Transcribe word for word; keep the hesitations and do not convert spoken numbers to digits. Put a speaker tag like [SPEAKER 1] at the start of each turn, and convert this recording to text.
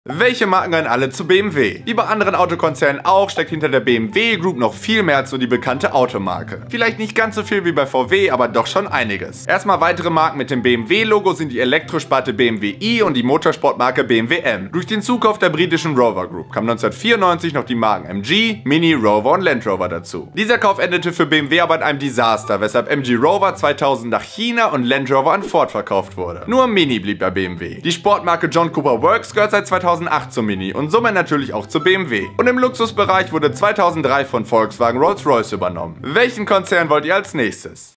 [SPEAKER 1] Welche Marken gehören alle zu B M W? Wie bei anderen Autokonzernen auch, steckt hinter der B M W Group noch viel mehr als nur die bekannte Automarke. Vielleicht nicht ganz so viel wie bei V W, aber doch schon einiges. Erstmal weitere Marken mit dem B M W-Logo sind die Elektrosparte B M W i und die Motorsportmarke B M W M. Durch den Zukauf der britischen Rover Group kamen neunzehnhundertvierundneunzig noch die Marken M G, Mini, Rover und Land Rover dazu. Dieser Kauf endete für B M W aber in einem Desaster, weshalb M G Rover zweitausend nach China und Land Rover an Ford verkauft wurde. Nur Mini blieb bei B M W. Die Sportmarke John Cooper Works gehört seit zweitausendacht zum Mini und somit natürlich auch zu B M W. Und im Luxusbereich wurde zweitausenddrei von Volkswagen Rolls-Royce übernommen. Welchen Konzern wollt ihr als nächstes?